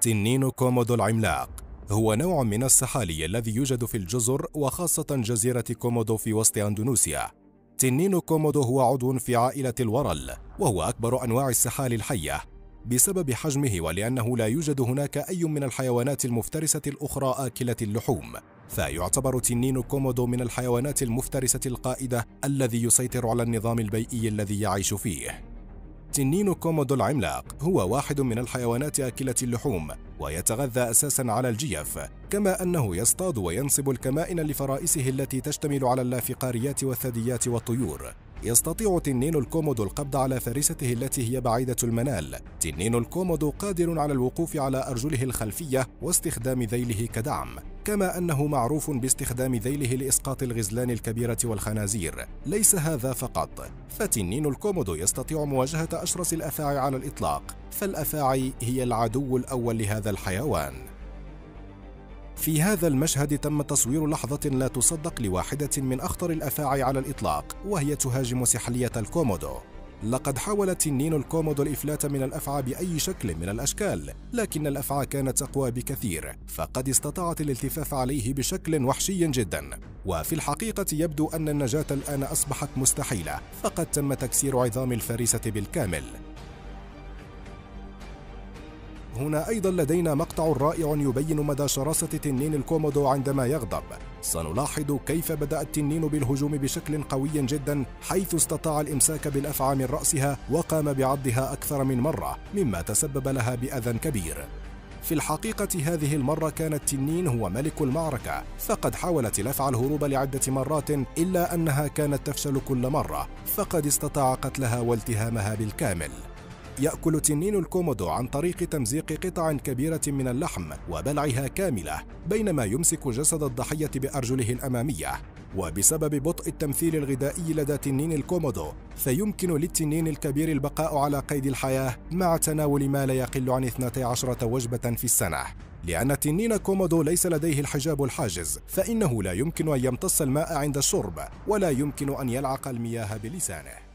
تنين كومودو العملاق هو نوع من السحالي الذي يوجد في الجزر وخاصة جزيرة كومودو في وسط أندونيسيا. تنين كومودو هو عضو في عائلة الورل، وهو أكبر أنواع السحالي الحية بسبب حجمه ولأنه لا يوجد هناك أي من الحيوانات المفترسة الأخرى آكلة اللحوم، فيعتبر تنين كومودو من الحيوانات المفترسة القائدة الذي يسيطر على النظام البيئي الذي يعيش فيه. تنين كومودو العملاق هو واحد من الحيوانات آكلة اللحوم، ويتغذى أساساً على الجيف، كما أنه يصطاد وينصب الكمائن لفرائسه التي تشتمل على اللافقاريات والثدييات والطيور. يستطيع تنين الكومودو القبض على فريسته التي هي بعيدة المنال. تنين الكومودو قادر على الوقوف على أرجله الخلفية واستخدام ذيله كدعم، كما أنه معروف باستخدام ذيله لإسقاط الغزلان الكبيرة والخنازير. ليس هذا فقط، فتنين الكومودو يستطيع مواجهة أشرس الأفاعي على الإطلاق، فالأفاعي هي العدو الأول لهذا الحيوان. في هذا المشهد تم تصوير لحظة لا تصدق لواحدة من أخطر الأفاعي على الإطلاق، وهي تهاجم سحلية الكومودو. لقد حاول تنين الكومودو الإفلات من الأفعى بأي شكل من الأشكال، لكن الأفعى كانت أقوى بكثير، فقد استطاعت الالتفاف عليه بشكل وحشي جدا. وفي الحقيقة يبدو أن النجاة الآن أصبحت مستحيلة، فقد تم تكسير عظام الفريسة بالكامل. هنا أيضا لدينا مقطع رائع يبين مدى شراسة تنين الكومودو عندما يغضب. سنلاحظ كيف بدأ التنين بالهجوم بشكل قوي جدا، حيث استطاع الإمساك بالأفعى من رأسها وقام بعضها أكثر من مرة، مما تسبب لها بأذى كبير. في الحقيقة هذه المرة كان التنين هو ملك المعركة، فقد حاولت الأفعى الهروب لعدة مرات، إلا أنها كانت تفشل كل مرة، فقد استطاع قتلها والتهامها بالكامل. يأكل تنين الكومودو عن طريق تمزيق قطع كبيرة من اللحم وبلعها كاملة، بينما يمسك جسد الضحية بأرجله الأمامية. وبسبب بطء التمثيل الغذائي لدى تنين الكومودو، فيمكن للتنين الكبير البقاء على قيد الحياة مع تناول ما لا يقل عن 12 وجبة في السنة. لأن تنين كومودو ليس لديه الحجاب الحاجز، فإنه لا يمكن أن يمتص الماء عند الشرب، ولا يمكن أن يلعق المياه بلسانه.